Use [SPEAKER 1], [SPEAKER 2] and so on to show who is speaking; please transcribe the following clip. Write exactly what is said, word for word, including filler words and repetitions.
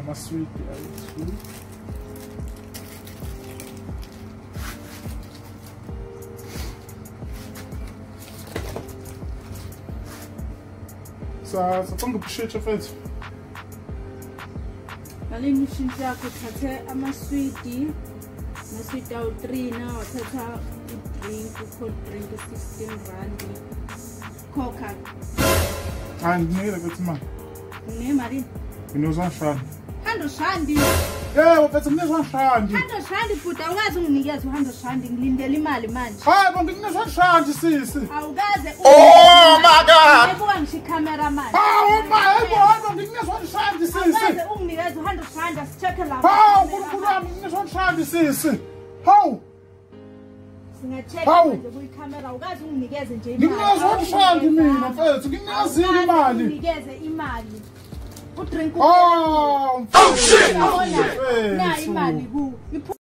[SPEAKER 1] Ama-sweet ayi-two. Sacanga ukushintsha mfethu.
[SPEAKER 2] Ngalini ushintsha yakho uthathe ama-sweet, ama-sweet awu-three na wathatha i-drink, u-cold drink sixteen rand. Coca.
[SPEAKER 1] Hayi nginikele mfethu imali.
[SPEAKER 2] Nginemali?
[SPEAKER 1] Nginozanhlanu.
[SPEAKER 2] hundred rand.
[SPEAKER 1] Yebo mfethu nginezanhlanu.
[SPEAKER 2] hundred rand futhi awukazi unginikeza hundred rand ngilindele imali manje.
[SPEAKER 1] Hayi bo nginezanhlanu sisi.
[SPEAKER 2] Awukaze.
[SPEAKER 1] Oh my god.
[SPEAKER 2] Ayibuka ngisho i-camera manje.
[SPEAKER 1] Hawu ma hayibo nginezanhlanu sisi.
[SPEAKER 2] Awukaze unginikeza hundred rand asicheke lapha.
[SPEAKER 1] Hawu uNkulunkulu wami nginezanhlanu sisi. Hawu.
[SPEAKER 2] Singa-check manje kuyi-camera awukazi unginikeze nje imali.
[SPEAKER 1] Nginezanhlanu mina mfethu nginezile imali.
[SPEAKER 2] Unginikeze imali. Udrink.
[SPEAKER 1] Oh,
[SPEAKER 2] oh shit! Na imali ku.